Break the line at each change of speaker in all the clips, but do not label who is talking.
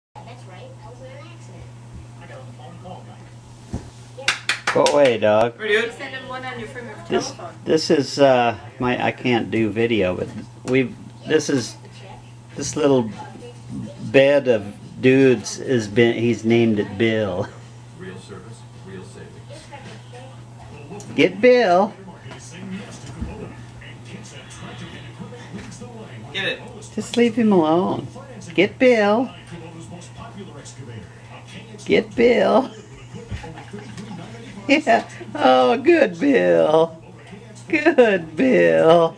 That's right. I was in an accident. I got on the phone call,
Go away, dog.
You send him one on your from your telephone.
This is my. I can't do video, but this little bed of dudes is been. He's named it Bill.
Real service, real savings.
Get Bill.
Get it.
Just leave him alone. Get Bill. Get Bill. Yeah. Oh, good Bill. Good Bill.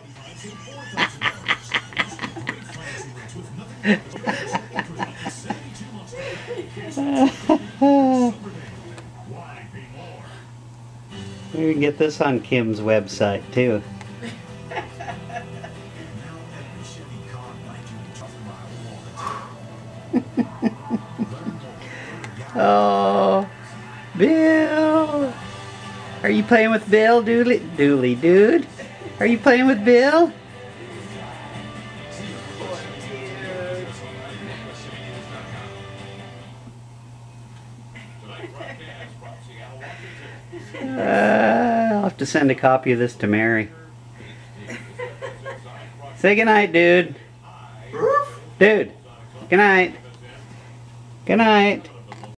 We can get this on Kim's website too. Oh, Bill. Are you playing with Bill, Dooley dude? Are you playing with Bill? I'll have to send a copy of this to Mary. Say goodnight, dude. Dude. Good night. Good night.